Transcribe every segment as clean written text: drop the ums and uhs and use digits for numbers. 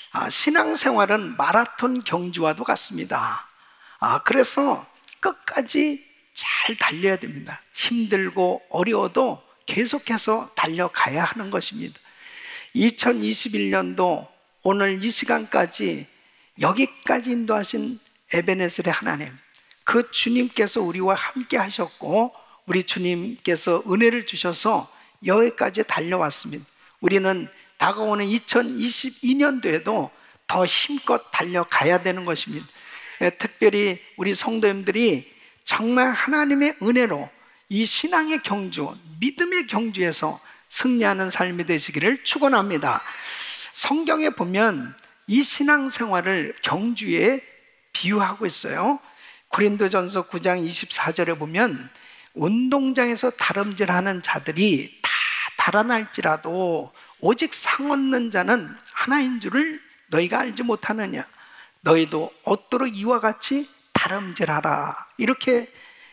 신앙생활은 마라톤 경주와도 같습니다. 그래서 끝까지 잘 달려야 됩니다. 힘들고 어려워도 계속해서 달려가야 하는 것입니다. 2021년도 오늘 이 시간까지 여기까지 인도하신 에베네셀의 하나님, 그 주님께서 우리와 함께 하셨고 우리 주님께서 은혜를 주셔서 여기까지 달려왔습니다. 우리는 다가오는 2022년도에도 더 힘껏 달려가야 되는 것입니다. 특별히 우리 성도님들이 정말 하나님의 은혜로 이 신앙의 경주, 믿음의 경주에서 승리하는 삶이 되시기를 축원합니다. 성경에 보면 이 신앙생활을 경주에 비유하고 있어요. 고린도전서 9장 24절에 보면 운동장에서 다름질하는 자들이 다 달아날지라도 오직 상 얻는 자는 하나인 줄을 너희가 알지 못하느냐. 너희도 얻도록 이와 같이 다름질하라. 이렇게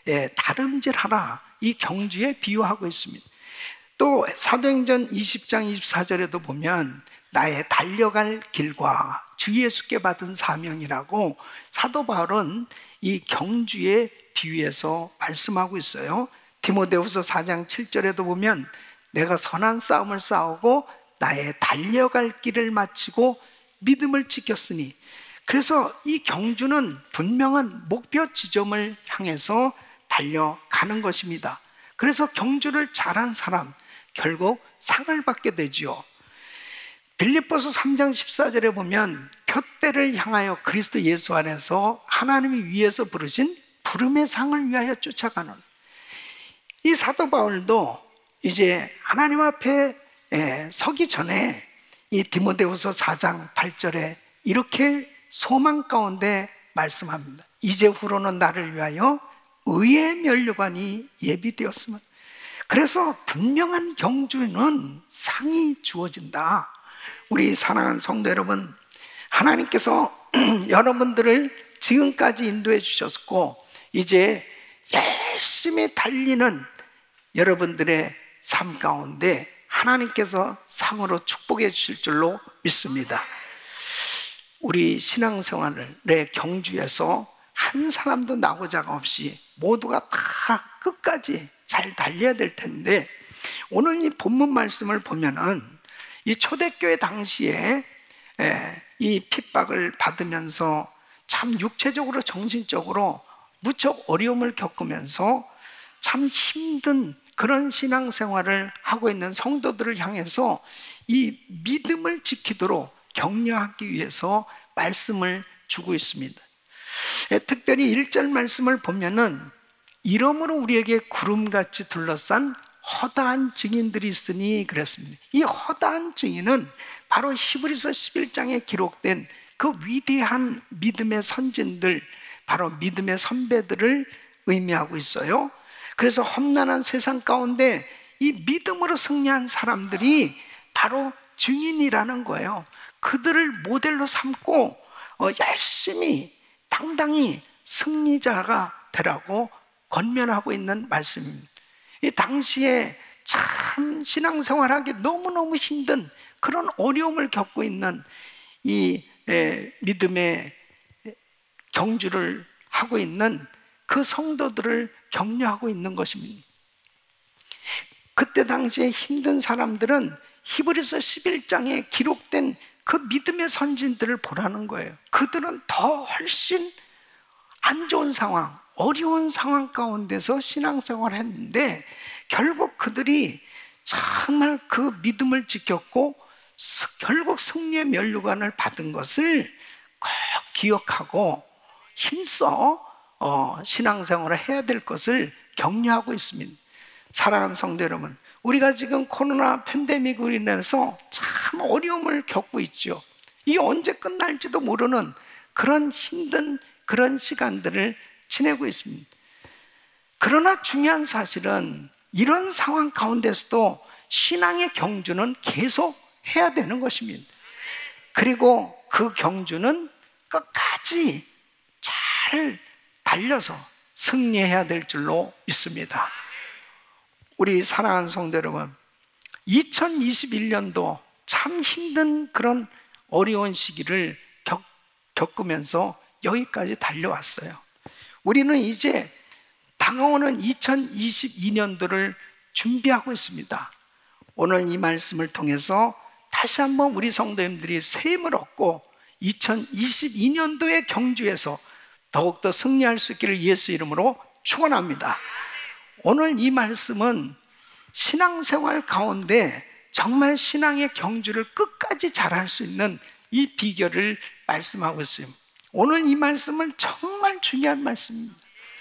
다름질하라, 이 경주에 비유하고 있습니다. 또 사도행전 20장 24절에도 보면 나의 달려갈 길과 주 예수께 받은 사명이라고 사도 바울은 이 경주에 비유해서 말씀하고 있어요. 디모데후서 4장 7절에도 보면 내가 선한 싸움을 싸우고 나의 달려갈 길을 마치고 믿음을 지켰으니, 그래서 이 경주는 분명한 목표 지점을 향해서 달려가는 것입니다. 그래서 경주를 잘한 사람 결국 상을 받게 되지요. 빌립보서 3장 14절에 보면 표대를 향하여 그리스도 예수 안에서 하나님이 위에서 부르신 부름의 상을 위하여 쫓아가는, 이 사도 바울도 이제 하나님 앞에 서기 전에 이 디모데후서 4장 8절에 이렇게 소망 가운데 말씀합니다. 이제후로는 나를 위하여 의의 면류관이 예비되었으면. 그래서 분명한 경주는 상이 주어진다. 우리 사랑하는 성도 여러분, 하나님께서 여러분들을 지금까지 인도해 주셨고 이제 열심히 달리는 여러분들의 삶 가운데 하나님께서 상으로 축복해 주실 줄로 믿습니다. 우리 신앙생활의 경주에서 한 사람도 나고자가 없이 모두가 다 끝까지 잘 달려야 될 텐데, 오늘 이 본문 말씀을 보면은 이 초대교회 당시에 이 핍박을 받으면서 참 육체적으로 정신적으로 무척 어려움을 겪으면서 참 힘든 그런 신앙생활을 하고 있는 성도들을 향해서 이 믿음을 지키도록 격려하기 위해서 말씀을 주고 있습니다. 특별히 1절 말씀을 보면은 이러므로 우리에게 구름같이 둘러싼 허다한 증인들이 있으니 그랬습니다. 이 허다한 증인은 바로 히브리서 11장에 기록된 그 위대한 믿음의 선진들, 바로 믿음의 선배들을 의미하고 있어요. 그래서 험난한 세상 가운데 이 믿음으로 승리한 사람들이 바로 증인이라는 거예요. 그들을 모델로 삼고 열심히 당당히 승리자가 되라고 권면하고 있는 말씀입니다. 이 당시에 참 신앙생활하기 너무너무 힘든 그런 어려움을 겪고 있는 이 믿음의 경주를 하고 있는 그 성도들을 격려하고 있는 것입니다. 그때 당시에 힘든 사람들은 히브리서 11장에 기록된 그 믿음의 선진들을 보라는 거예요. 그들은 더 훨씬 안 좋은 상황, 어려운 상황 가운데서 신앙생활을 했는데 결국 그들이 정말 그 믿음을 지켰고 결국 승리의 면류관을 받은 것을 꼭 기억하고 힘써 신앙생활을 해야 될 것을 격려하고 있습니다. 사랑하는 성도 여러분, 우리가 지금 코로나 팬데믹으로 인해서 참 어려움을 겪고 있죠. 이게 언제 끝날지도 모르는 그런 힘든 그런 시간들을 지내고 있습니다. 그러나 중요한 사실은 이런 상황 가운데서도 신앙의 경주는 계속 해야 되는 것입니다. 그리고 그 경주는 끝까지 잘 달려서 승리해야 될 줄로 믿습니다. 우리 사랑하는 성도 여러분, 2021년도 참 힘든 그런 어려운 시기를 겪으면서 여기까지 달려왔어요. 우리는 이제 다가오는 2022년도를 준비하고 있습니다. 오늘 이 말씀을 통해서 다시 한번 우리 성도님들이 새 힘을 얻고 2022년도의 경주에서 더욱더 승리할 수 있기를 예수 이름으로 축원합니다. 오늘 이 말씀은 신앙생활 가운데 정말 신앙의 경주를 끝까지 잘할 수 있는 이 비결을 말씀하고 있어요. 오늘 이 말씀은 정말 중요한 말씀입니다.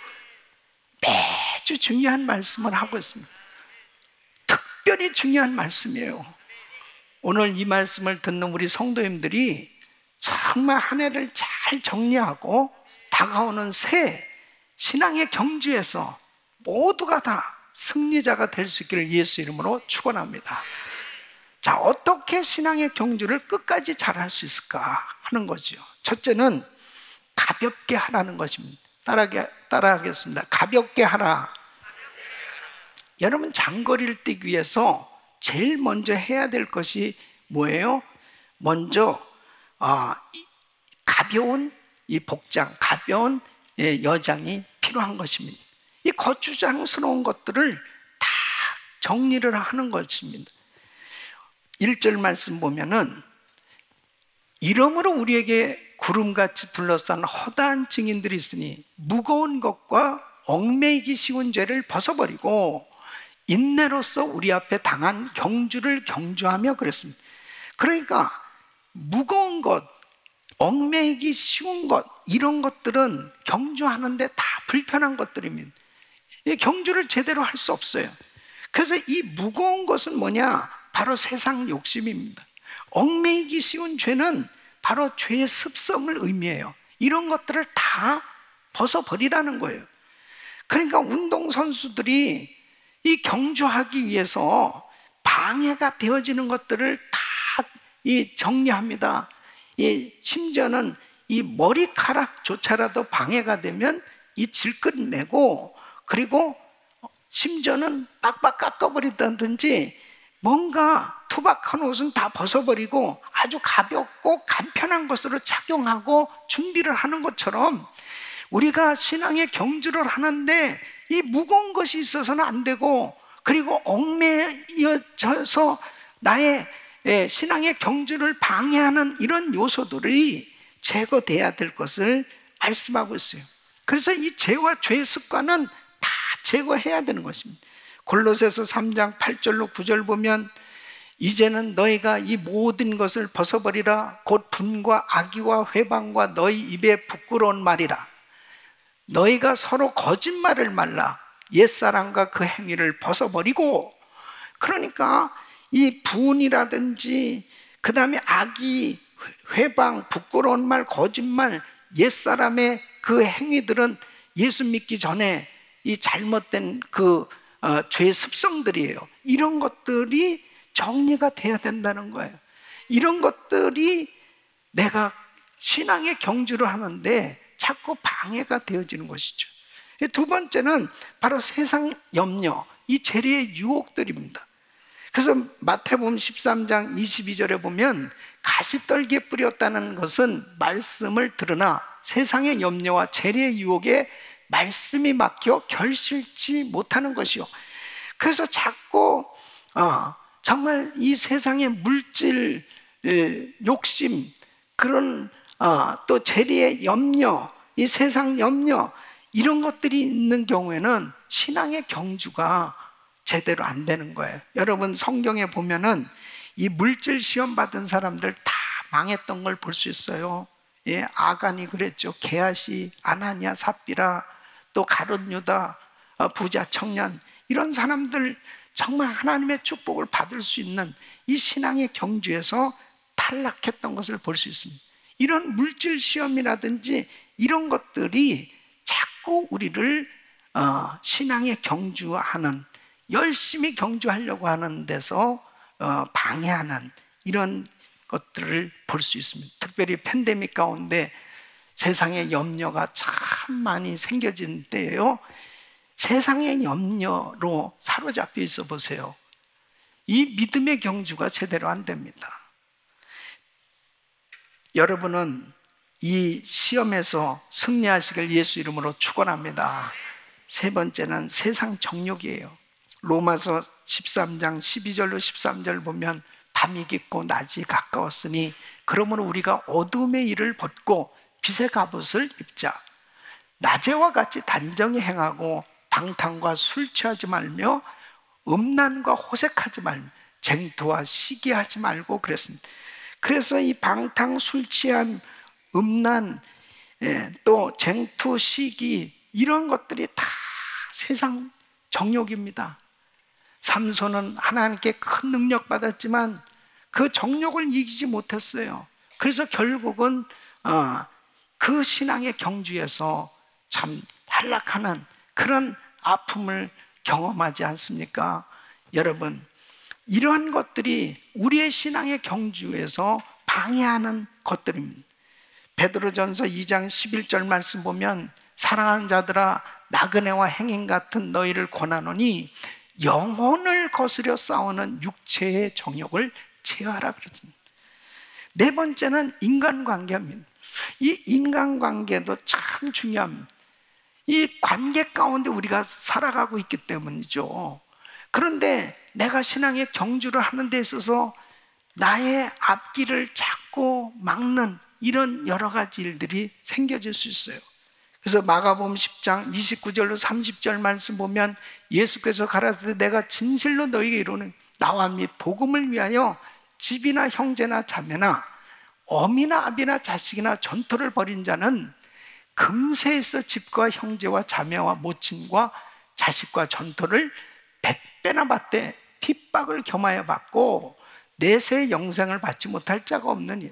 매주 중요한 말씀을 하고 있습니다. 특별히 중요한 말씀이에요. 오늘 이 말씀을 듣는 우리 성도님들이 정말 한 해를 잘 정리하고 다가오는 새 신앙의 경주에서 모두가 다 승리자가 될 수 있기를 예수 이름으로 축원합니다. 자, 어떻게 신앙의 경주를 끝까지 잘할 수 있을까 하는 거죠. 첫째는 가볍게 하라는 것입니다. 따라하겠습니다. 가볍게 하라. 여러분, 장거리를 뛰기 위해서 제일 먼저 해야 될 것이 뭐예요? 먼저 가벼운 이 복장, 가벼운 여장이 필요한 것입니다. 이 거추장스러운 것들을 다 정리를 하는 것입니다. 1절 말씀 보면은 이러므로 우리에게 구름같이 둘러싼 허다한 증인들이 있으니 무거운 것과 얽매이기 쉬운 죄를 벗어버리고 인내로서 우리 앞에 당한 경주를 경주하며 그랬습니다. 그러니까 무거운 것, 얽매이기 쉬운 것, 이런 것들은 경주하는데 다 불편한 것들입니다. 이 경주를 제대로 할 수 없어요. 그래서 이 무거운 것은 뭐냐? 바로 세상 욕심입니다. 얽매이기 쉬운 죄는 바로 죄의 습성을 의미해요. 이런 것들을 다 벗어버리라는 거예요. 그러니까 운동선수들이 이 경주하기 위해서 방해가 되어지는 것들을 다 정리합니다. 심지어는 이 머리카락조차라도 방해가 되면 이 질끈 매고, 그리고 심지어는 빡빡 깎아버린다든지 뭔가 투박한 옷은 다 벗어버리고 아주 가볍고 간편한 것으로 착용하고 준비를 하는 것처럼 우리가 신앙의 경주를 하는데 이 무거운 것이 있어서는 안 되고, 그리고 얽매여져서 나의 신앙의 경주를 방해하는 이런 요소들이 제거돼야 될 것을 말씀하고 있어요. 그래서 이 죄와 죄의 습관은 다 제거해야 되는 것입니다. 골로새서 3장 8절로 9절 보면 이제는 너희가 이 모든 것을 벗어버리라. 곧 분과 악의와 회방과 너희 입에 부끄러운 말이라. 너희가 서로 거짓말을 말라. 옛사람과 그 행위를 벗어버리고. 그러니까 이 분이라든지 그 다음에 악의, 회방, 부끄러운 말, 거짓말, 옛사람의 그 행위들은 예수 믿기 전에 이 잘못된 그 죄의 습성들이에요. 이런 것들이 정리가 돼야 된다는 거예요. 이런 것들이 내가 신앙의 경주를 하는데 자꾸 방해가 되어지는 것이죠. 두 번째는 바로 세상 염려, 이 재리의 유혹들입니다. 그래서 마태복음 13장 22절에 보면 가시떨기에 뿌렸다는 것은 말씀을 들으나 세상의 염려와 재리의 유혹에 말씀이 막혀 결실치 못하는 것이요. 그래서 자꾸 정말 이 세상의 물질 욕심, 그런 또 재리의 염려, 이 세상 염려, 이런 것들이 있는 경우에는 신앙의 경주가 제대로 안 되는 거예요. 여러분, 성경에 보면은 이 물질 시험 받은 사람들 다 망했던 걸 볼 수 있어요. 아간이 그랬죠. 게하시, 아나니아, 삽비라, 또 가룟 유다, 부자 청년, 이런 사람들 정말 하나님의 축복을 받을 수 있는 이 신앙의 경주에서 탈락했던 것을 볼 수 있습니다. 이런 물질 시험이라든지 이런 것들이 자꾸 우리를 신앙의 경주하는, 열심히 경주하려고 하는 데서 방해하는 이런 것들을 볼 수 있습니다. 특별히 팬데믹 가운데 세상의 염려가 참 많이 생겨진 때예요. 세상의 염려로 사로잡혀 있어 보세요. 이 믿음의 경주가 제대로 안 됩니다. 여러분은 이 시험에서 승리하시길 예수 이름으로 축원합니다. 세 번째는 세상 정욕이에요. 로마서 13장 12절로 13절 보면 밤이 깊고 낮이 가까웠으니 그러므로 우리가 어둠의 일을 벗고 빛의 갑옷을 입자. 낮에와 같이 단정히 행하고 방탕과 술 취하지 말며 음란과 호색하지 말며 쟁투와 시기하지 말고 그랬습니다. 그래서 이 방탕, 술 취한, 음란, 또 쟁투, 시기 이런 것들이 다 세상 정욕입니다. 삼손은 하나님께 큰 능력 받았지만 그 정욕을 이기지 못했어요. 그래서 결국은 그 신앙의 경주에서 참 탈락하는 그런 아픔을 경험하지 않습니까? 여러분, 이러한 것들이 우리의 신앙의 경주에서 방해하는 것들입니다. 베드로전서 2장 11절 말씀 보면 사랑하는 자들아 나그네와 행인 같은 너희를 권하노니 영혼을 거스려 싸우는 육체의 정욕을 제하라 그러십니다. 네 번째는 인간관계입니다. 이 인간관계도 참 중요합니다. 이 관계 가운데 우리가 살아가고 있기 때문이죠. 그런데 내가 신앙의 경주를 하는 데 있어서 나의 앞길을 자꾸 막는 이런 여러 가지 일들이 생겨질 수 있어요. 그래서 마가복음 10장 29절로 30절 말씀 보면 예수께서 가라사대 내가 진실로 너희에게 이르노니 나와 및 복음을 위하여 집이나 형제나 자매나 어미나 아비나 자식이나 전토를 벌인 자는 금세에서 집과 형제와 자매와 모친과 자식과 전토를 100배나 받되 핍박을 겸하여 받고 내세 영생을 받지 못할 자가 없느니.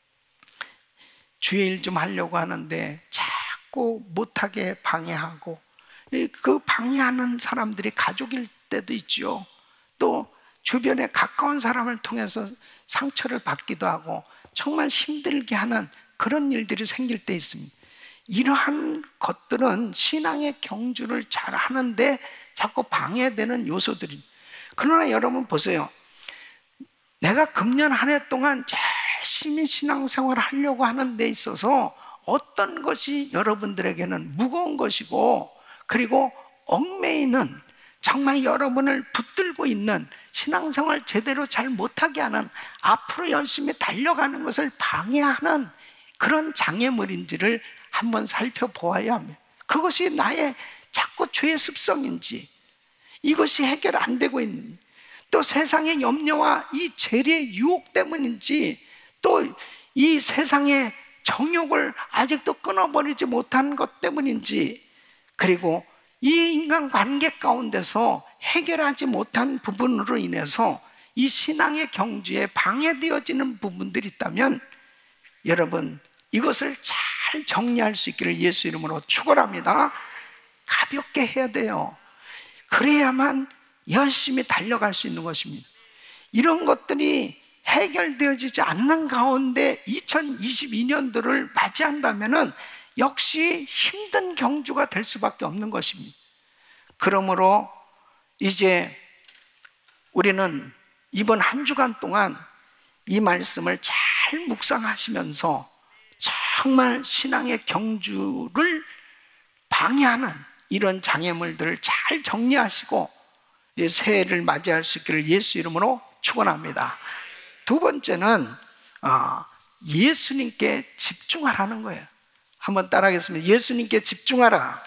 주의 일 좀 하려고 하는데 자꾸 못하게 방해하고, 그 방해하는 사람들이 가족일 때도 있죠. 또 주변에 가까운 사람을 통해서 상처를 받기도 하고 정말 힘들게 하는 그런 일들이 생길 때 있습니다. 이러한 것들은 신앙의 경주를 잘 하는데 자꾸 방해되는 요소들이. 그러나 여러분 보세요. 내가 금년 한 해 동안 열심히 신앙생활을 하려고 하는 데 있어서 어떤 것이 여러분들에게는 무거운 것이고, 그리고 얽매이는, 정말 여러분을 붙들고 있는, 신앙생활 제대로 잘 못하게 하는, 앞으로 열심히 달려가는 것을 방해하는 그런 장애물인지를 한번 살펴보아야 합니다. 그것이 나의 자꾸 죄의 습성인지, 이것이 해결 안 되고 있는지, 또 세상의 염려와 이 죄의 유혹 때문인지, 또 이 세상의 정욕을 아직도 끊어버리지 못한 것 때문인지, 그리고 이 인간관계 가운데서 해결하지 못한 부분으로 인해서 이 신앙의 경주에 방해되어지는 부분들이 있다면 여러분 이것을 잘 정리할 수 있기를 예수 이름으로 축원합니다. 가볍게 해야 돼요. 그래야만 열심히 달려갈 수 있는 것입니다. 이런 것들이 해결되어지지 않는 가운데 2022년도를 맞이한다면 역시 힘든 경주가 될 수밖에 없는 것입니다. 그러므로 이제 우리는 이번 한 주간 동안 이 말씀을 잘 묵상하시면서 정말 신앙의 경주를 방해하는 이런 장애물들을 잘 정리하시고 새해를 맞이할 수 있기를 예수 이름으로 축원합니다. 두 번째는 예수님께 집중하라는 거예요. 한번 따라하겠습니다. 예수님께 집중하라.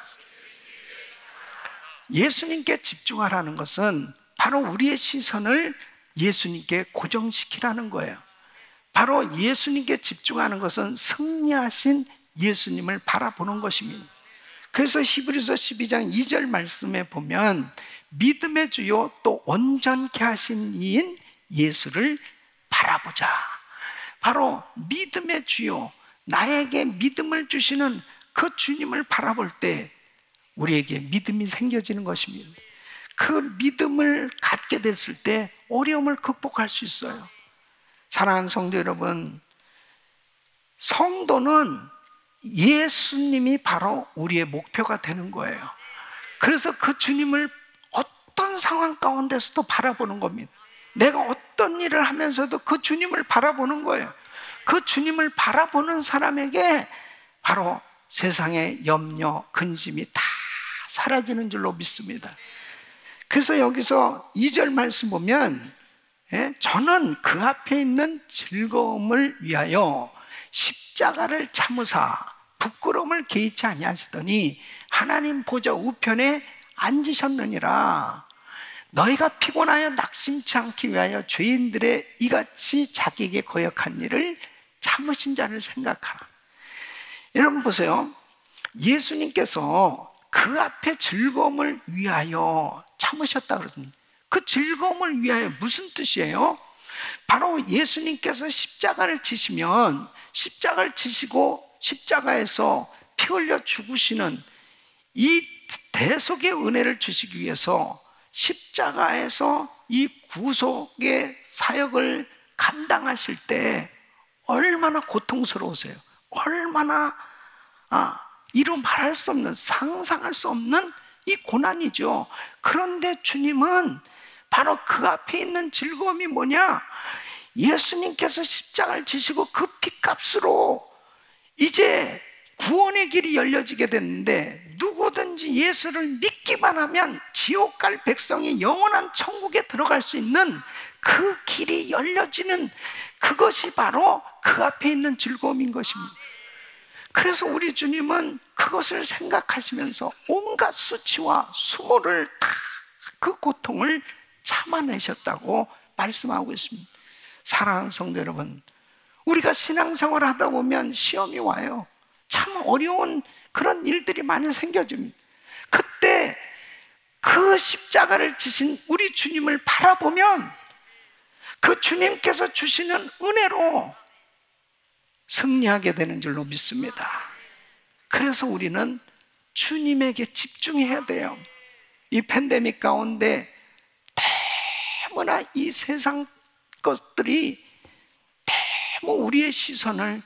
예수님께 집중하라는 것은 바로 우리의 시선을 예수님께 고정시키라는 거예요. 바로 예수님께 집중하는 것은 승리하신 예수님을 바라보는 것입니다. 그래서 히브리서 12장 2절 말씀에 보면 믿음의 주요 또 온전케 하신 이인 예수를 바라보자. 바로 믿음의 주요, 나에게 믿음을 주시는 그 주님을 바라볼 때 우리에게 믿음이 생겨지는 것입니다. 그 믿음을 갖게 됐을 때 어려움을 극복할 수 있어요. 사랑하는 성도 여러분, 성도는 예수님이 바로 우리의 목표가 되는 거예요. 그래서 그 주님을 어떤 상황 가운데서도 바라보는 겁니다. 내가 어떤 일을 하면서도 그 주님을 바라보는 거예요. 그 주님을 바라보는 사람에게 바로 세상의 염려, 근심이 다 사라지는 줄로 믿습니다. 그래서 여기서 2절 말씀 보면 저는 그 앞에 있는 즐거움을 위하여 십자가를 참으사 부끄러움을 개의치 아니하시더니 하나님 보좌 우편에 앉으셨느니라. 너희가 피곤하여 낙심치 않기 위하여 죄인들의 이같이 자기에게 거역한 일을 참으신 자를 생각하라. 여러분 보세요. 예수님께서 그 앞에 즐거움을 위하여 참으셨다 그러거든요. 그 즐거움을 위하여 무슨 뜻이에요? 바로 예수님께서 십자가를 지시면 십자가를 지시고 십자가에서 피 흘려 죽으시는 이 대속의 은혜를 주시기 위해서 십자가에서 이 구속의 사역을 감당하실 때 얼마나 고통스러우세요. 얼마나 이루 말할 수 없는, 상상할 수 없는 이 고난이죠. 그런데 주님은 바로 그 앞에 있는 즐거움이 뭐냐? 예수님께서 십자가를 지시고 그 핏값으로 이제 구원의 길이 열려지게 됐는데, 누구든지 예수를 믿기만 하면 지옥 갈 백성이 영원한 천국에 들어갈 수 있는 그 길이 열려지는, 그것이 바로 그 앞에 있는 즐거움인 것입니다. 그래서 우리 주님은 그것을 생각하시면서 온갖 수치와 수모를 다, 그 고통을 참아내셨다고 말씀하고 있습니다. 사랑하는 성도 여러분, 우리가 신앙생활을 하다 보면 시험이 와요. 참 어려운 그런 일들이 많이 생겨집니다. 그때 그 십자가를 지신 우리 주님을 바라보면 그 주님께서 주시는 은혜로 승리하게 되는 줄로 믿습니다. 그래서 우리는 주님에게 집중해야 돼요. 이 팬데믹 가운데 너무나 이 세상 것들이 너무 우리의 시선을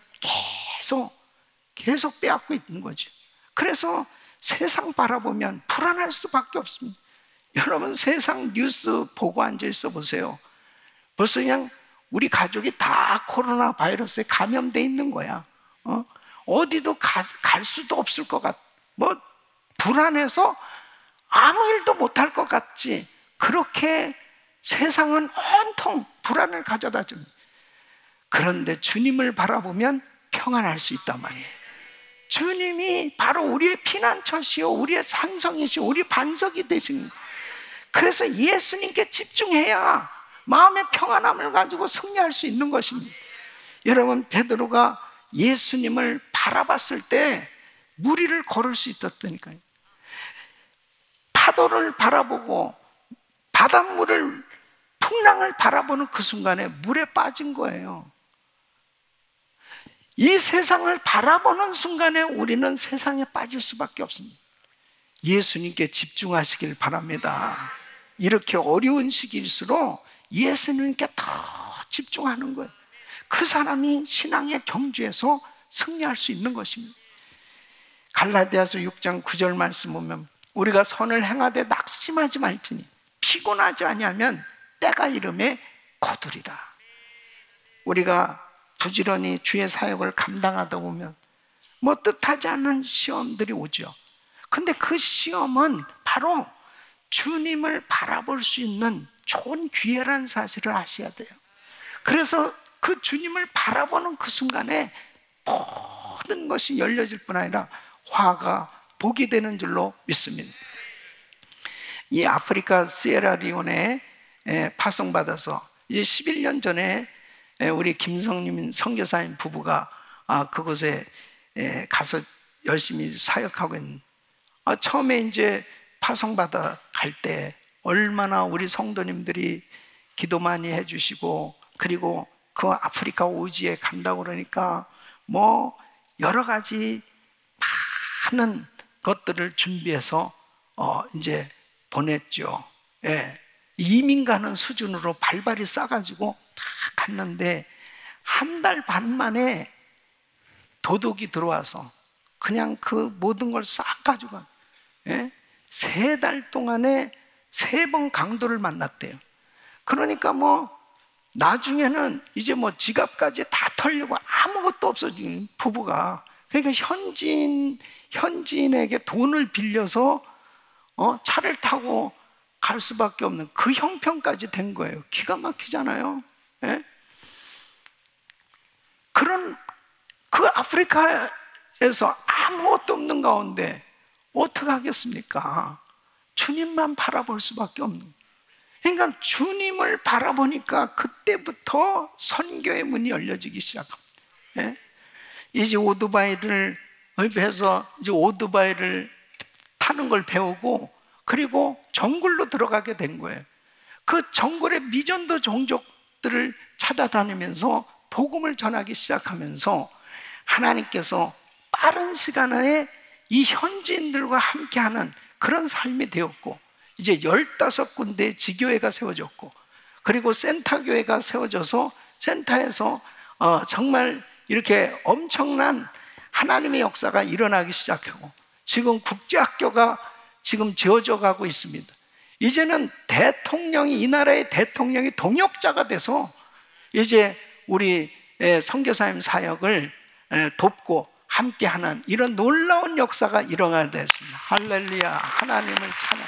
계속 빼앗고 있는 거죠. 그래서 세상 바라보면 불안할 수밖에 없습니다. 여러분, 세상 뉴스 보고 앉아 있어 보세요. 벌써 그냥 우리 가족이 다 코로나 바이러스에 감염돼 있는 거야. 어디도 갈 수도 없을 것 같, 뭐 불안해서 아무 일도 못할 것 같지. 그렇게 세상은 온통 불안을 가져다 줍니다. 그런데 주님을 바라보면 평안할 수 있단 말이에요. 주님이 바로 우리의 피난처시요, 우리의 산성이시요, 우리 반석이 되신. 그래서 예수님께 집중해야 마음의 평안함을 가지고 승리할 수 있는 것입니다. 여러분, 베드로가 예수님을 바라봤을 때 물 위를 걸을 수 있었다니까요. 파도를 바라보고 바닷물을, 풍랑을 바라보는 그 순간에 물에 빠진 거예요. 이 세상을 바라보는 순간에 우리는 세상에 빠질 수밖에 없습니다. 예수님께 집중하시길 바랍니다. 이렇게 어려운 시기일수록 예수님께 더 집중하는 거예요. 그 사람이 신앙의 경주에서 승리할 수 있는 것입니다. 갈라디아서 6장 9절 말씀 보면 우리가 선을 행하되 낙심하지 말지니 피곤하지 아니하면 때가 이름에 거두리라. 우리가 부지런히 주의 사역을 감당하다 보면 뭐 뜻하지 않은 시험들이 오죠. 근데 그 시험은 바로 주님을 바라볼 수 있는 좋은 기회라는 사실을 아셔야 돼요. 그래서 그 주님을 바라보는 그 순간에 모든 것이 열려질 뿐 아니라 화가 복이 되는 줄로 믿습니다. 이 아프리카 시에라리온에 파송받아서 이제 11년 전에 우리 김성림 선교사님 부부가 그곳에 가서 열심히 사역하고 있는, 처음에 이제 파송받아 갈 때 얼마나 우리 성도님들이 기도 많이 해주시고, 그리고 그 아프리카 오지에 간다고 그러니까 뭐 여러 가지 많은 것들을 준비해서 이제 보냈죠. 이민 가는 수준으로 발발이 싸가지고 다 갔는데 한 달 반 만에 도둑이 들어와서 그냥 그 모든 걸 싹 가지고 3달 동안에 3번 강도를 만났대요. 그러니까 뭐 나중에는 이제 뭐 지갑까지 다 털려고 아무것도 없어진 부부가, 그러니까 현지인에게 돈을 빌려서 차를 타고 갈 수밖에 없는 그 형편까지 된 거예요. 기가 막히잖아요. 예? 그런 그 아프리카에서 아무것도 없는 가운데 어떻게 하겠습니까? 주님만 바라볼 수밖에 없는 거예요. 그러니까 주님을 바라보니까 그때부터 선교의 문이 열려지기 시작합니다. 예? 이제 오토바이를 해서 이제 오토바이를 타는 걸 배우고, 그리고 정글로 들어가게 된 거예요. 그 정글의 미전도 종족들을 찾아다니면서 복음을 전하기 시작하면서 하나님께서 빠른 시간 안에 이 현지인들과 함께하는 그런 삶이 되었고, 이제 15군데의 지교회가 세워졌고, 그리고 센터교회가 세워져서 센터에서 정말 이렇게 엄청난 하나님의 역사가 일어나기 시작하고, 지금 국제학교가 지금 지어져 가고 있습니다. 이제는 대통령이, 이 나라의 대통령이 동역자가 돼서 이제 우리 선교사님 사역을 돕고 함께하는 이런 놀라운 역사가 일어나게 됐습니다. 할렐루야, 하나님을 찬양.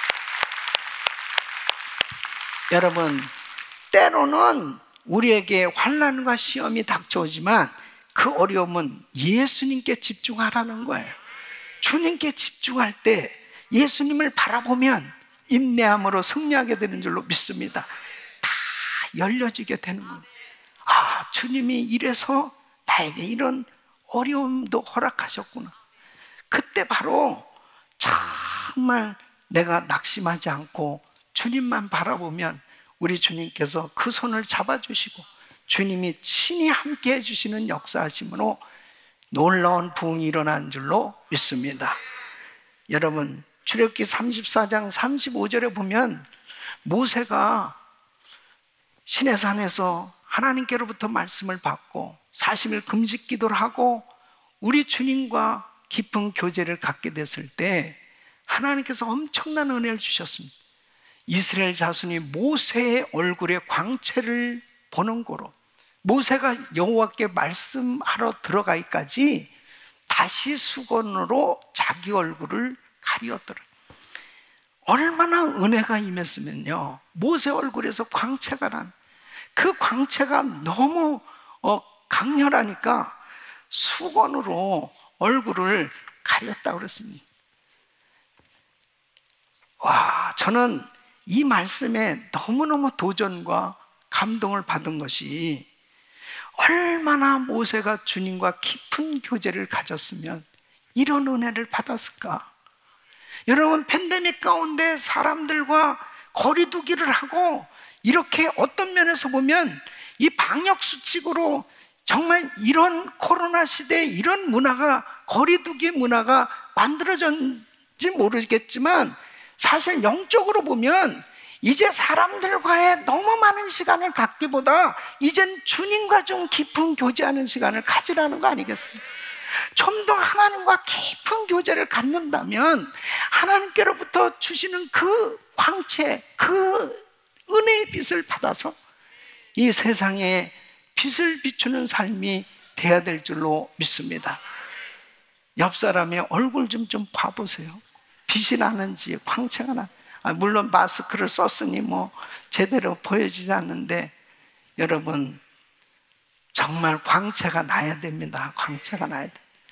여러분, 때로는 우리에게 환난과 시험이 닥쳐오지만 그 어려움은 예수님께 집중하라는 거예요. 주님께 집중할 때 예수님을 바라보면 인내함으로 승리하게 되는 줄로 믿습니다. 다 열려지게 되는 거예요. 아, 주님이 이래서 나에게 이런 어려움도 허락하셨구나. 그때 바로 정말 내가 낙심하지 않고 주님만 바라보면 우리 주님께서 그 손을 잡아주시고 주님이 친히 함께 해주시는 역사하심으로 놀라운 부흥이 일어난 줄로 믿습니다. 여러분, 출애굽기 34장 35절에 보면 모세가 시내산에서 하나님께로부터 말씀을 받고 40일 금식 기도를 하고 우리 주님과 깊은 교제를 갖게 됐을 때 하나님께서 엄청난 은혜를 주셨습니다. 이스라엘 자손이 모세의 얼굴에 광채를 보는 거로, 모세가 여호와께 말씀하러 들어가기까지 다시 수건으로 자기 얼굴을 가리었더라. 얼마나 은혜가 임했으면요, 모세 얼굴에서 광채가 난, 그 광채가 너무 강렬하니까 수건으로 얼굴을 가렸다고 그랬습니다. 와, 저는 이 말씀에 너무너무 도전과 감동을 받은 것이, 얼마나 모세가 주님과 깊은 교제를 가졌으면 이런 은혜를 받았을까? 여러분, 팬데믹 가운데 사람들과 거리 두기를 하고, 이렇게 어떤 면에서 보면 이 방역 수칙으로 정말 이런 코로나 시대에 이런 문화가, 거리 두기 문화가 만들어졌는지 모르겠지만, 사실 영적으로 보면 이제 사람들과의 너무 많은 시간을 갖기보다 이젠 주님과 좀 깊은 교제하는 시간을 가지라는 거 아니겠습니까? 좀 더 하나님과 깊은 교제를 갖는다면 하나님께로부터 주시는 그 광채, 그 은혜의 빛을 받아서 이 세상에 빛을 비추는 삶이 돼야 될 줄로 믿습니다. 옆 사람의 얼굴 좀 봐보세요. 빛이 나는지 광채가 나. 물론 마스크를 썼으니 뭐 제대로 보여지지 않는데, 여러분, 정말 광채가 나야 됩니다. 광채가 나야 돼.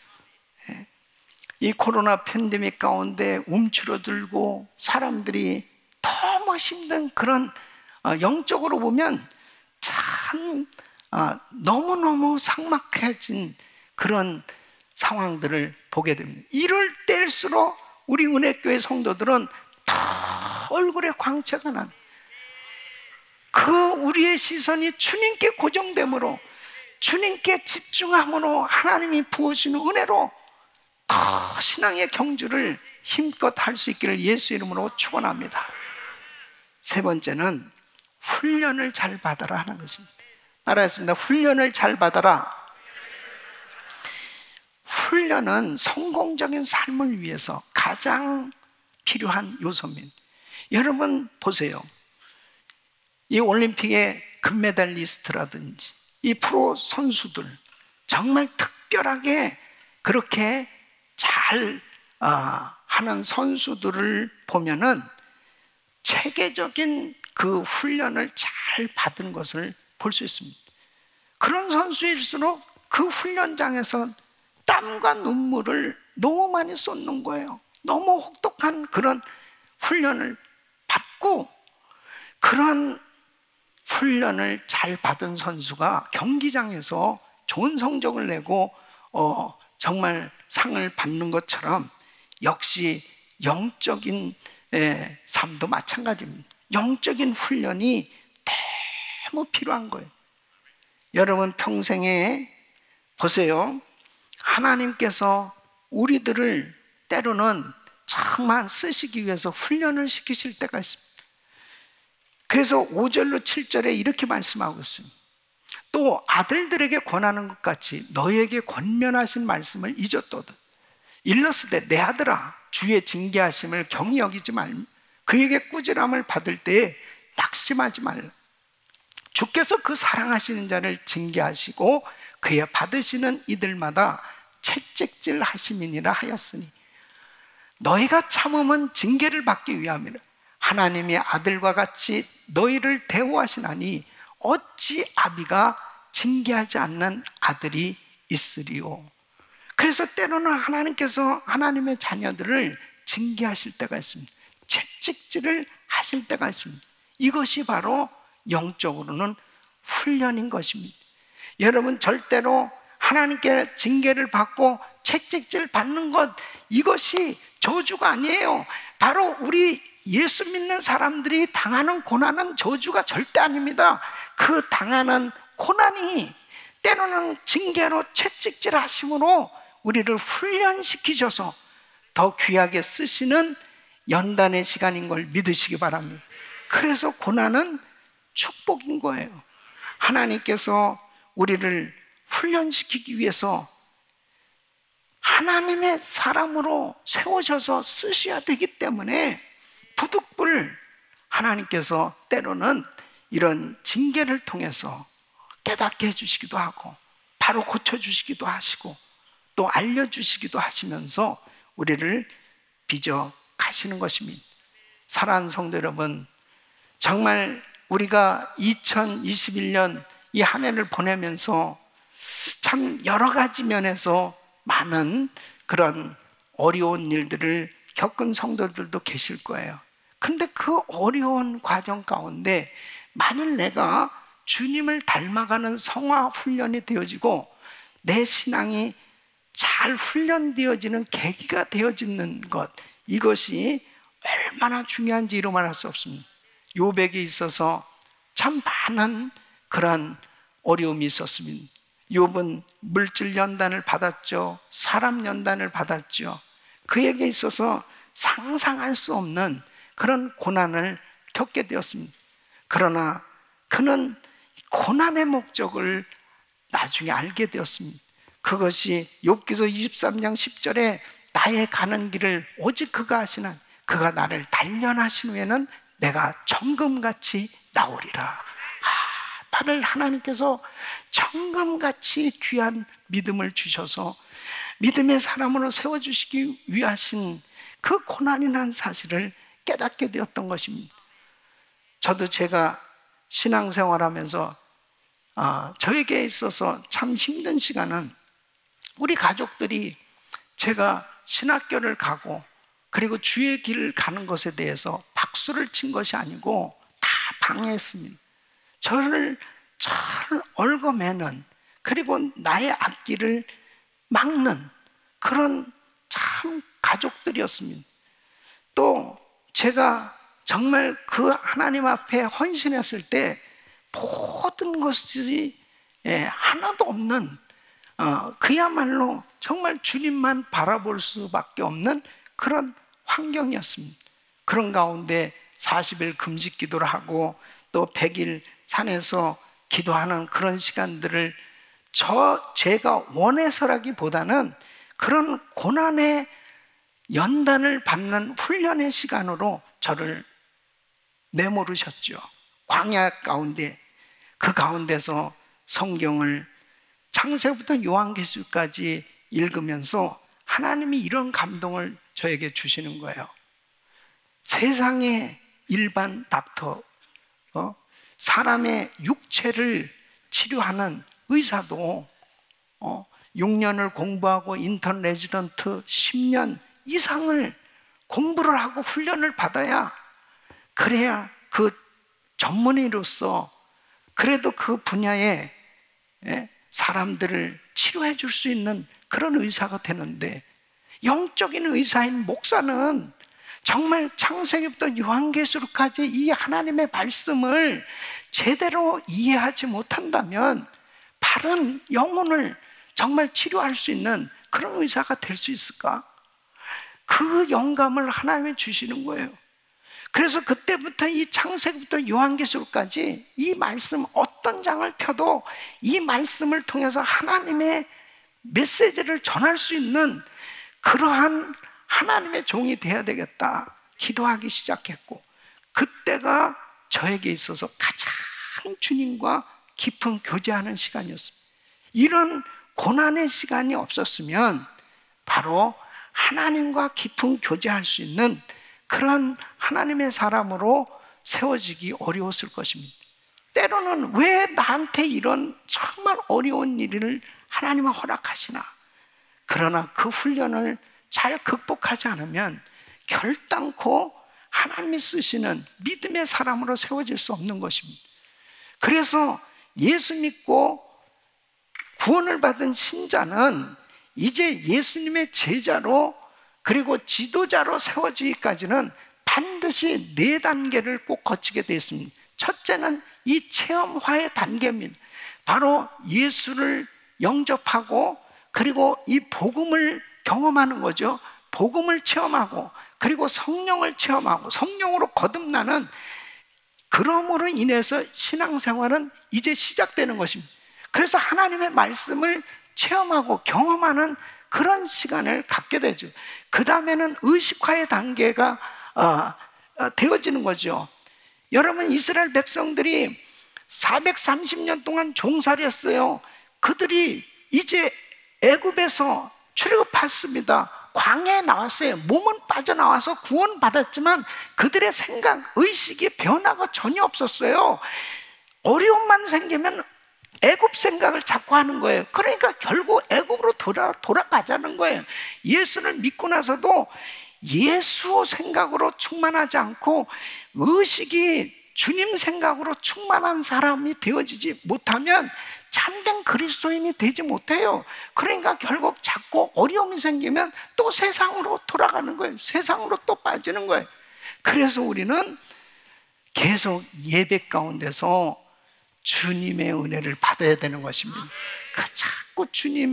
이 코로나 팬데믹 가운데 움츠러들고 사람들이 너무 힘든 그런, 영적으로 보면 참 너무너무 삭막해진 그런 상황들을 보게 됩니다. 이럴 때일수록 우리 은혜교회 성도들은 더 얼굴에 광채가 난, 그 우리의 시선이 주님께 고정됨으로, 주님께 집중함으로 하나님이 부어주시는 은혜로 더 신앙의 경주를 힘껏 할 수 있기를 예수 이름으로 축원합니다. 세 번째는 훈련을 잘 받아라 하는 것입니다. 따라했습니다. 훈련을 잘 받아라. 훈련은 성공적인 삶을 위해서 가장 필요한 요소입니다. 여러분 보세요. 이 올림픽에 금메달리스트라든지 이 프로 선수들 정말 특별하게 그렇게 잘 하는 선수들을 보면은 체계적인 그 훈련을 잘 받은 것을 볼 수 있습니다. 그런 선수일수록 그 훈련장에서 땀과 눈물을 너무 많이 쏟는 거예요. 너무 혹독한 그런 훈련을 받고, 그런 훈련을 잘 받은 선수가 경기장에서 좋은 성적을 내고 정말 상을 받는 것처럼 역시 영적인 삶도 마찬가지입니다. 영적인 훈련이 너무 필요한 거예요. 여러분 평생에 보세요. 하나님께서 우리들을 때로는 정말 쓰시기 위해서 훈련을 시키실 때가 있습니다. 그래서 5절로 7절에 이렇게 말씀하고 있습니다. 또 아들들에게 권하는 것 같이 너희에게 권면하신 말씀을 잊었도다. 일렀으되 내 아들아 주의 징계하심을 경히 여기지 말며 그에게 꾸지람을 받을 때에 낙심하지 말라. 주께서 그 사랑하시는 자를 징계하시고 그의 받으시는 이들마다 채찍질 하심이니라 하였으니 너희가 참음은 징계를 받기 위함이라. 하나님의 아들과 같이 너희를 대우하시나니 어찌 아비가 징계하지 않는 아들이 있으리요. 그래서 때로는 하나님께서 하나님의 자녀들을 징계하실 때가 있습니다. 채찍질을 하실 때가 있습니다. 이것이 바로 영적으로는 훈련인 것입니다. 여러분 절대로 하나님께 징계를 받고 채찍질 받는 것, 이것이 저주가 아니에요. 바로 우리 예수 믿는 사람들이 당하는 고난은 저주가 절대 아닙니다. 그 당하는 고난이 때로는 징계로 채찍질 하심으로 우리를 훈련시키셔서 더 귀하게 쓰시는 연단의 시간인 걸 믿으시기 바랍니다. 그래서 고난은 축복인 거예요. 하나님께서 우리를 훈련시키기 위해서 하나님의 사람으로 세우셔서 쓰셔야 되기 때문에 부득불 하나님께서 때로는 이런 징계를 통해서 깨닫게 해주시기도 하고 바로 고쳐주시기도 하시고 또 알려주시기도 하시면서 우리를 빚어 가시는 것입니다. 사랑하는 성도 여러분, 정말 우리가 2021년 이 한 해를 보내면서 참 여러 가지 면에서 많은 그런 어려운 일들을 겪은 성도들도 계실 거예요. 근데 그 어려운 과정 가운데 만일 내가 주님을 닮아가는 성화 훈련이 되어지고 내 신앙이 잘 훈련되어지는 계기가 되어지는 것, 이것이 얼마나 중요한지 이루 말할 수 없습니다. 욥에게 있어서 참 많은 그런 어려움이 있었습니다. 욥은 물질 연단을 받았죠. 사람 연단을 받았죠. 그에게 있어서 상상할 수 없는 그런 고난을 겪게 되었습니다. 그러나 그는 고난의 목적을 나중에 알게 되었습니다. 그것이 욥기서 23장 10절에 나의 가는 길을 오직 그가 아시나 그가 나를 단련하신 후에는 내가 정금같이 나오리라. 나를 하나님께서 정금같이 귀한 믿음을 주셔서 믿음의 사람으로 세워주시기 위하신 그 고난이라는 사실을 깨닫게 되었던 것입니다. 저도 제가 신앙생활하면서 저에게 있어서 참 힘든 시간은 우리 가족들이 제가 신학교를 가고 그리고 주의 길을 가는 것에 대해서 박수를 친 것이 아니고 다 방해했습니다. 저를 얽어매는, 그리고 나의 앞길을 막는 그런 참 가족들이었습니다. 또 제가 정말 그 하나님 앞에 헌신했을 때 모든 것이 하나도 없는 그야말로 정말 주님만 바라볼 수밖에 없는 그런 환경이었습니다. 그런 가운데 40일 금식 기도를 하고 또 100일 산에서 기도하는 그런 시간들을 제가 원해서라기보다는 그런 고난의 연단을 받는 훈련의 시간으로 저를 내모르셨죠. 광야 가운데 그 가운데서 성경을 창세부터 요한계시까지 읽으면서 하나님이 이런 감동을 저에게 주시는 거예요. 세상의 일반 닥터, 사람의 육체를 치료하는 의사도 6년을 공부하고 인턴 레지던트 10년 이상을 공부를 하고 훈련을 받아야, 그래야 그 전문의로서 그래도 그 분야에 사람들을 치료해 줄 수 있는 그런 의사가 되는데, 영적인 의사인 목사는 정말 창세기부터 요한계시록까지 이 하나님의 말씀을 제대로 이해하지 못한다면 바른 영혼을 정말 치료할 수 있는 그런 의사가 될 수 있을까? 그 영감을 하나님이 주시는 거예요. 그래서 그때부터 이 창세기부터 요한계시록까지 이 말씀 어떤 장을 펴도 이 말씀을 통해서 하나님의 메시지를 전할 수 있는 그러한 하나님의 종이 되어야 되겠다 기도하기 시작했고, 그때가 저에게 있어서 가장 주님과 깊은 교제하는 시간이었습니다. 이런 고난의 시간이 없었으면 바로 하나님과 깊은 교제할 수 있는 그런 하나님의 사람으로 세워지기 어려웠을 것입니다. 때로는 왜 나한테 이런 정말 어려운 일을 하나님은 허락하시나? 그러나 그 훈련을 잘 극복하지 않으면 결단코 하나님이 쓰시는 믿음의 사람으로 세워질 수 없는 것입니다. 그래서 예수 믿고 구원을 받은 신자는 이제 예수님의 제자로 그리고 지도자로 세워지기까지는 반드시 4단계를 꼭 거치게 되어 있습니다. 첫째는 이 체험화의 단계입니다. 바로 예수를 영접하고 그리고 이 복음을 경험하는 거죠. 복음을 체험하고 그리고 성령을 체험하고 성령으로 거듭나는, 그러므로 인해서 신앙생활은 이제 시작되는 것입니다. 그래서 하나님의 말씀을 체험하고 경험하는 그런 시간을 갖게 되죠. 그 다음에는 의식화의 단계가 되어지는 거죠. 여러분, 이스라엘 백성들이 430년 동안 종살이 했어요. 그들이 이제 애굽에서 출애굽했습니다. 광야에 나왔어요. 몸은 빠져나와서 구원받았지만 그들의 생각, 의식이 변화가 전혀 없었어요. 어려움만 생기면 애굽 생각을 자꾸 하는 거예요. 그러니까 결국 애굽으로 돌아가자는 거예요. 예수를 믿고 나서도 예수 생각으로 충만하지 않고 의식이 주님 생각으로 충만한 사람이 되어지지 못하면 참된 그리스도인이 되지 못해요. 그러니까 결국 자꾸 어려움이 생기면 또 세상으로 돌아가는 거예요. 세상으로 또 빠지는 거예요. 그래서 우리는 계속 예배 가운데서 주님의 은혜를 받아야 되는 것입니다. 자꾸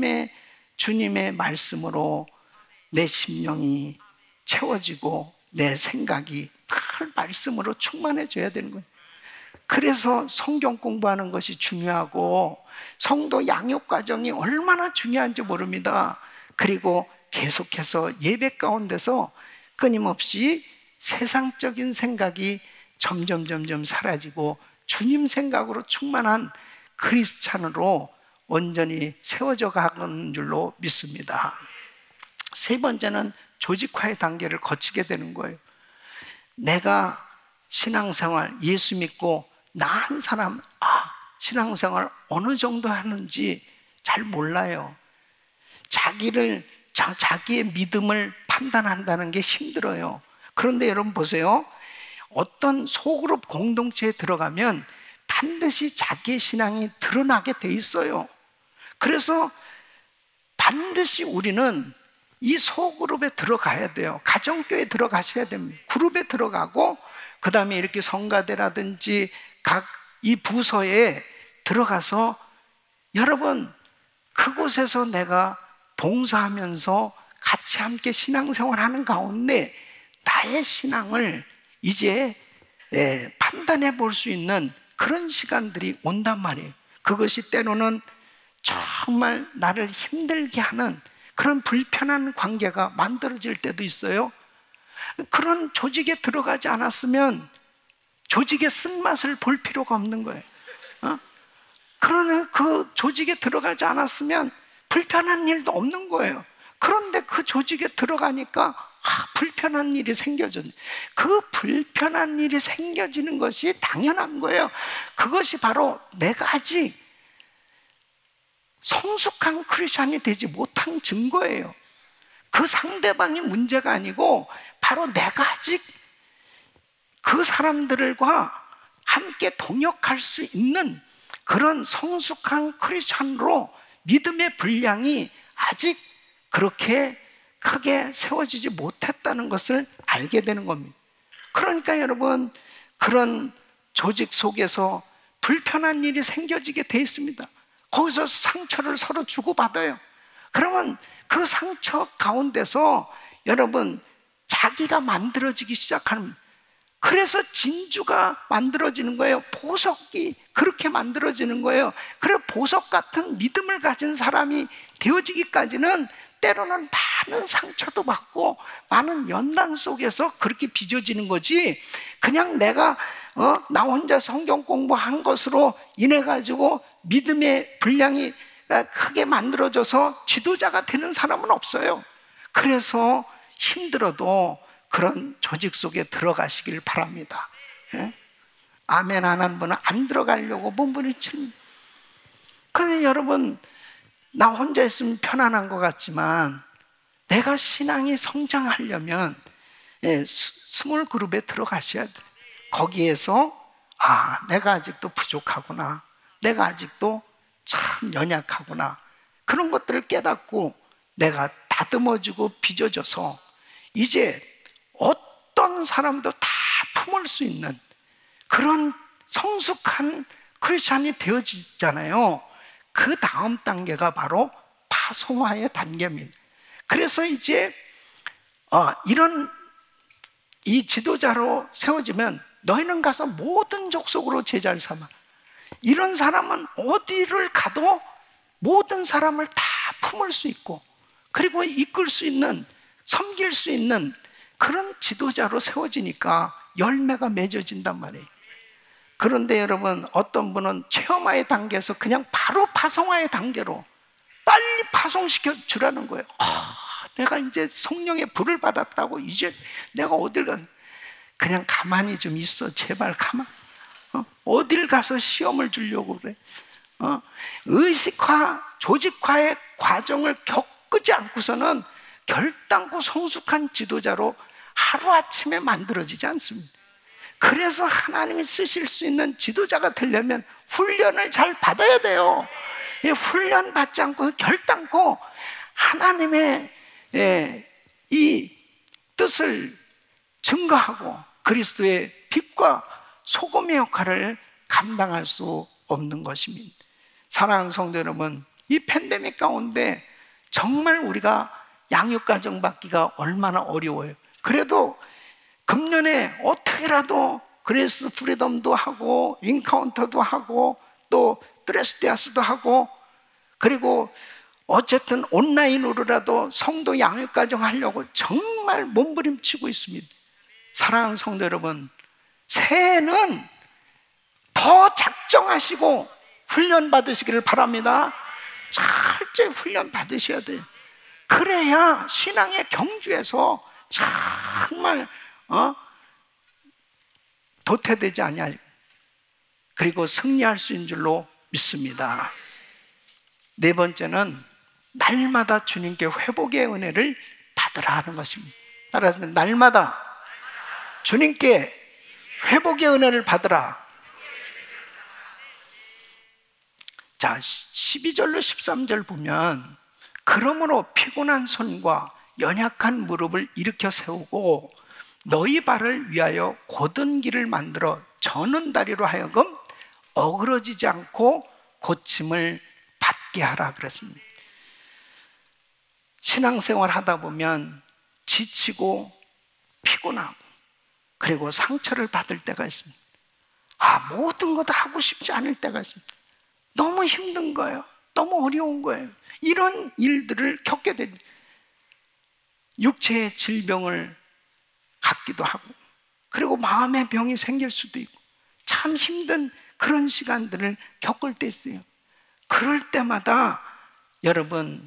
주님의 말씀으로 내 심령이 채워지고 내 생각이 늘 말씀으로 충만해져야 되는 거예요. 그래서 성경 공부하는 것이 중요하고 성도 양육 과정이 얼마나 중요한지 모릅니다. 그리고 계속해서 예배 가운데서 끊임없이 세상적인 생각이 점점 사라지고 주님 생각으로 충만한 크리스찬으로 온전히 세워져 가는 줄로 믿습니다. 세 번째는 조직화의 단계를 거치게 되는 거예요. 내가 신앙생활, 예수 믿고 나 한 사람, 신앙생활 어느 정도 하는지 잘 몰라요. 자기의 믿음을 판단한다는 게 힘들어요. 그런데 여러분 보세요. 어떤 소그룹 공동체에 들어가면 반드시 자기의 신앙이 드러나게 돼 있어요. 그래서 반드시 우리는 이 소그룹에 들어가야 돼요. 가정교회에 들어가셔야 됩니다. 그룹에 들어가고 그 다음에 이렇게 성가대라든지 각 이 부서에 들어가서 여러분 그곳에서 내가 봉사하면서 같이 함께 신앙생활하는 가운데 나의 신앙을 이제 판단해 볼 수 있는 그런 시간들이 온단 말이에요. 그것이 때로는 정말 나를 힘들게 하는 그런 불편한 관계가 만들어질 때도 있어요. 그런 조직에 들어가지 않았으면 조직의 쓴맛을 볼 필요가 없는 거예요. 그러나 그 조직에 들어가지 않았으면 불편한 일도 없는 거예요. 그런데 그 조직에 들어가니까 불편한 일이 생겨졌네. 그 불편한 일이 생겨지는 것이 당연한 거예요. 그것이 바로 내가 아직 성숙한 크리스찬이 되지 못한 증거예요. 그 상대방이 문제가 아니고 바로 내가 아직 그 사람들과 함께 동역할 수 있는 그런 성숙한 크리스찬으로 믿음의 분량이 아직 그렇게 크게 세워지지 못했다는 것을 알게 되는 겁니다. 그러니까 여러분, 그런 조직 속에서 불편한 일이 생겨지게 돼 있습니다. 거기서 상처를 서로 주고받아요. 그러면 그 상처 가운데서 여러분, 자기가 만들어지기 시작하는, 그래서 진주가 만들어지는 거예요. 보석이 그렇게 만들어지는 거예요. 그래 보석 같은 믿음을 가진 사람이 되어지기까지는 때로는 많은 상처도 받고 많은 연단 속에서 그렇게 빚어지는 거지, 그냥 내가 나 혼자 성경 공부한 것으로 인해 가지고 믿음의 분량이 크게 만들어져서 지도자가 되는 사람은 없어요. 그래서 힘들어도 그런 조직 속에 들어가시길 바랍니다. 예? 아멘 안 하는 분은 안 들어가려고 몸부림칩니다. 그런데 여러분, 나 혼자 있으면 편안한 것 같지만 내가 신앙이 성장하려면 스몰 그룹에 들어가셔야 돼요. 거기에서 내가 아직도 부족하구나, 내가 아직도 참 연약하구나, 그런 것들을 깨닫고 내가 다듬어지고 빚어져서 이제 어떤 사람도 다 품을 수 있는 그런 성숙한 크리스찬이 되어지잖아요. 그 다음 단계가 바로 파송화의 단계입니다. 그래서 이제 이런 이 지도자로 세워지면 너희는 가서 모든 족속으로 제자를 삼아. 이런 사람은 어디를 가도 모든 사람을 다 품을 수 있고, 그리고 이끌 수 있는, 섬길 수 있는 그런 지도자로 세워지니까 열매가 맺어진단 말이에요. 그런데 여러분, 어떤 분은 체험화의 단계에서 그냥 바로 파송화의 단계로 빨리 파송시켜 주라는 거예요. 내가 이제 성령의 불을 받았다고 이제 내가 어딜 가, 그냥 가만히 좀 있어, 제발 가만히. 어딜 가서 시험을 주려고 그래. 의식화, 조직화의 과정을 겪지 않고서는 결단코 성숙한 지도자로 하루아침에 만들어지지 않습니다. 그래서 하나님이 쓰실 수 있는 지도자가 되려면 훈련을 잘 받아야 돼요. 훈련 받지 않고 결단코 하나님의 이 뜻을 증거하고 그리스도의 빛과 소금의 역할을 감당할 수 없는 것입니다. 사랑하는 성도 여러분, 이 팬데믹 가운데 정말 우리가 양육가정 받기가 얼마나 어려워요. 그래도 금년에 어떻게라도 그레이스 프리덤도 하고 인카운터도 하고 또 드레스데아스도 하고, 그리고 어쨌든 온라인으로라도 성도 양육가정 하려고 정말 몸부림치고 있습니다. 사랑하는 성도 여러분, 새해는 더 작정하시고 훈련 받으시기를 바랍니다. 철저히 훈련 받으셔야 돼요. 그래야 신앙의 경주에서 정말 도태되지 아니하고 그리고 승리할 수 있는 줄로 믿습니다. 네 번째는 날마다 주님께 회복의 은혜를 받으라 하는 것입니다. 따라서 날마다 주님께 회복의 은혜를 받으라. 자, 12절로 13절 보면, 그러므로 피곤한 손과 연약한 무릎을 일으켜 세우고 너희 발을 위하여 곧은 길을 만들어 저는 다리로 하여금 어그러지지 않고 고침을 받게 하라 그랬습니다. 신앙생활 하다 보면 지치고 피곤하고 그리고 상처를 받을 때가 있습니다. 모든 거 다 하고 싶지 않을 때가 있습니다. 너무 힘든 거예요. 너무 어려운 거예요. 이런 일들을 겪게 됩니다. 육체의 질병을 갖기도 하고, 그리고 마음의 병이 생길 수도 있고, 참 힘든 그런 시간들을 겪을 때 있어요. 그럴 때마다 여러분,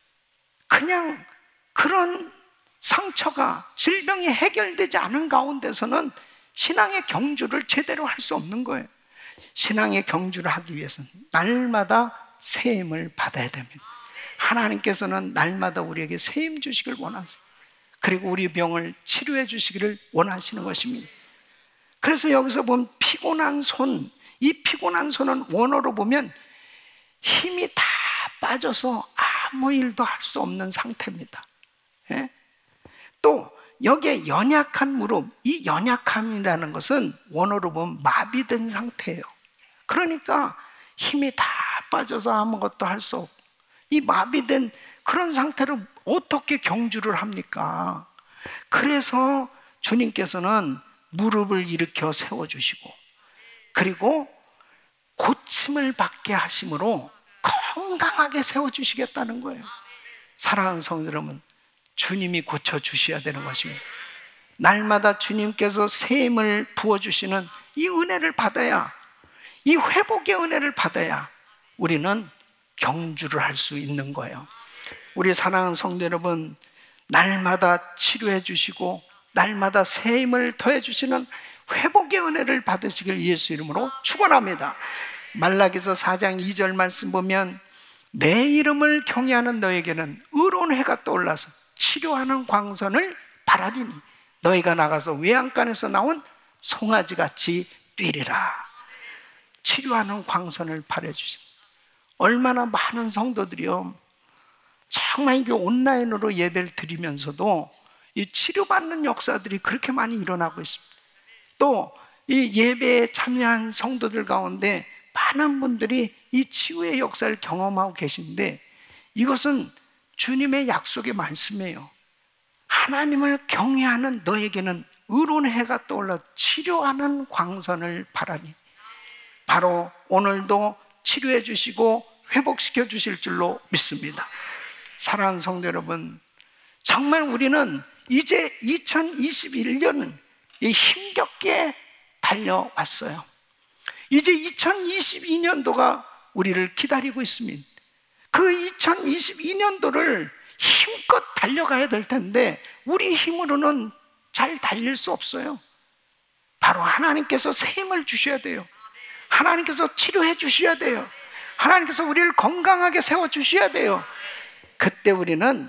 그냥 그런 상처가, 질병이 해결되지 않은 가운데서는 신앙의 경주를 제대로 할 수 없는 거예요. 신앙의 경주를 하기 위해서는 날마다 세임을 받아야 됩니다. 하나님께서는 날마다 우리에게 세임 주시길 원하세요. 그리고 우리 병을 치료해 주시기를 원하시는 것입니다. 그래서 여기서 보면 피곤한 손, 이 피곤한 손은 원어로 보면 힘이 다 빠져서 아무 일도 할 수 없는 상태입니다. 예? 또 여기에 연약한 무릎, 이 연약함이라는 것은 원어로 보면 마비된 상태예요. 그러니까 힘이 다 빠져서 아무것도 할 수 없고, 이 마비된 그런 상태로 어떻게 경주를 합니까? 그래서 주님께서는 무릎을 일으켜 세워주시고, 그리고 고침을 받게 하심으로 건강하게 세워주시겠다는 거예요. 사랑하는 성도 여러분, 주님이 고쳐주셔야 되는 것입니다. 날마다 주님께서 세임을 부어주시는 이 은혜를 받아야, 이 회복의 은혜를 받아야 우리는 경주를 할 수 있는 거예요. 우리 사랑하는 성도 여러분, 날마다 치료해 주시고 날마다 새 힘을 더해 주시는 회복의 은혜를 받으시길 예수 이름으로 축원합니다. 말라기서 4장 2절 말씀 보면 내 이름을 경외하는 너에게는 의로운 해가 떠올라서 치료하는 광선을 바라리니 너희가 나가서 외양간에서 나온 송아지같이 뛰리라. 치료하는 광선을 바라주십니다. 얼마나 많은 성도들이요, 정말 이게 온라인으로 예배를 드리면서도 이 치료받는 역사들이 그렇게 많이 일어나고 있습니다. 또 이 예배에 참여한 성도들 가운데 많은 분들이 이 치유의 역사를 경험하고 계신데, 이것은 주님의 약속의 말씀이에요. 하나님을 경외하는 너에게는 의로운 해가 떠올라 치료하는 광선을 바라니, 바로 오늘도 치료해 주시고 회복시켜 주실 줄로 믿습니다. 사랑하는 성도 여러분, 정말 우리는 이제 2021년 힘겹게 달려왔어요. 이제 2022년도가 우리를 기다리고 있습니다. 그 2022년도를 힘껏 달려가야 될 텐데 우리 힘으로는 잘 달릴 수 없어요. 바로 하나님께서 새 힘을 주셔야 돼요. 하나님께서 치료해 주셔야 돼요. 하나님께서 우리를 건강하게 세워주셔야 돼요. 그때 우리는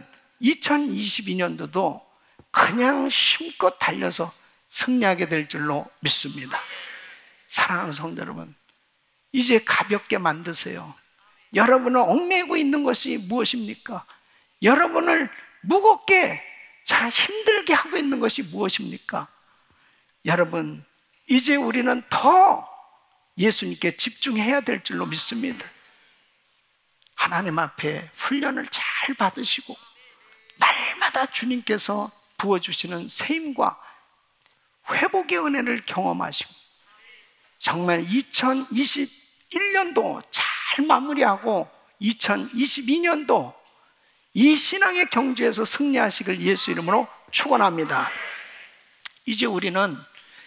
2022년도도 그냥 힘껏 달려서 승리하게 될 줄로 믿습니다. 사랑하는 성도 여러분, 이제 가볍게 만드세요. 여러분을 얽매이고 있는 것이 무엇입니까? 여러분을 무겁게 잘 힘들게 하고 있는 것이 무엇입니까? 여러분, 이제 우리는 더 예수님께 집중해야 될 줄로 믿습니다. 하나님 앞에 훈련을 잘 받으시고 날마다 주님께서 부어주시는 새 힘과 회복의 은혜를 경험하시고 정말 2021년도 잘 마무리하고 2022년도 이 신앙의 경주에서 승리하시길 예수 이름으로 축원합니다. 이제 우리는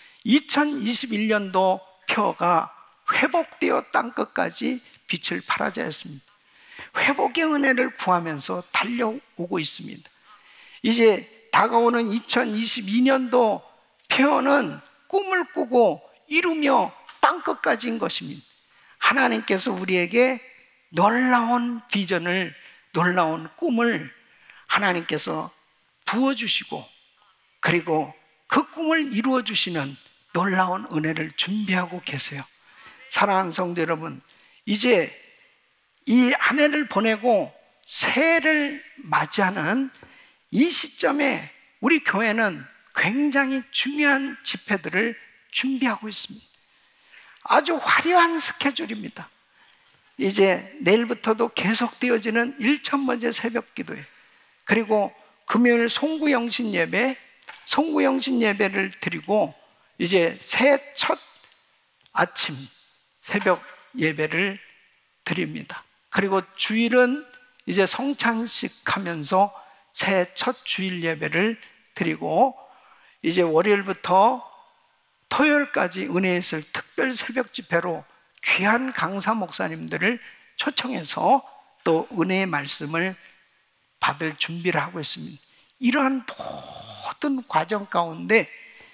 2021년도 표가 회복되어 땅끝까지 빛을 발하자 했습니다. 회복의 은혜를 구하면서 달려오고 있습니다. 이제 다가오는 2022년도 표는 꿈을 꾸고 이루며 땅끝까지인 것입니다. 하나님께서 우리에게 놀라운 비전을, 놀라운 꿈을 하나님께서 부어주시고 그리고 그 꿈을 이루어주시는 놀라운 은혜를 준비하고 계세요. 사랑하는 성도 여러분, 이제 이 한 해를 보내고 새해를 맞이하는 이 시점에 우리 교회는 굉장히 중요한 집회들을 준비하고 있습니다. 아주 화려한 스케줄입니다. 이제 내일부터도 계속되어지는 1000번째 새벽 기도회, 그리고 금요일 송구영신 예배, 송구영신 예배를 드리고 이제 새해 첫 아침 새벽 예배를 드립니다. 그리고 주일은 이제 성찬식 하면서 새해 첫 주일 예배를 드리고 이제 월요일부터 토요일까지 은혜의 설 특별 새벽 집회로 귀한 강사 목사님들을 초청해서 또 은혜의 말씀을 받을 준비를 하고 있습니다. 이러한 모든 과정 가운데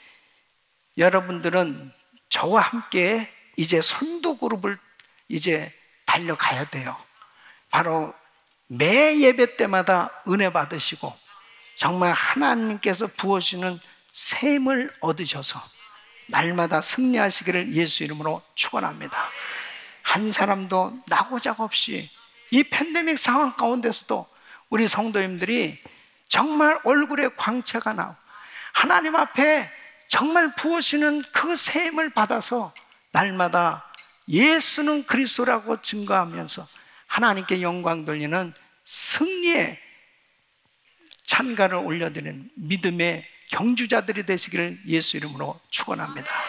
여러분들은 저와 함께 이제 선두 그룹을 이제 달려가야 돼요. 바로 매 예배 때마다 은혜 받으시고 정말 하나님께서 부어주시는 샘을 얻으셔서 날마다 승리하시기를 예수 이름으로 축원합니다. 한 사람도 나고작 없이 이 팬데믹 상황 가운데서도 우리 성도님들이 정말 얼굴에 광채가 나고 하나님 앞에 정말 부으시는 그 샘을 받아서 날마다 예수는 그리스도라고 증거하면서 하나님께 영광 돌리는 승리의 찬가를 올려드리는 믿음의 경주자들이 되시기를 예수 이름으로 축원합니다.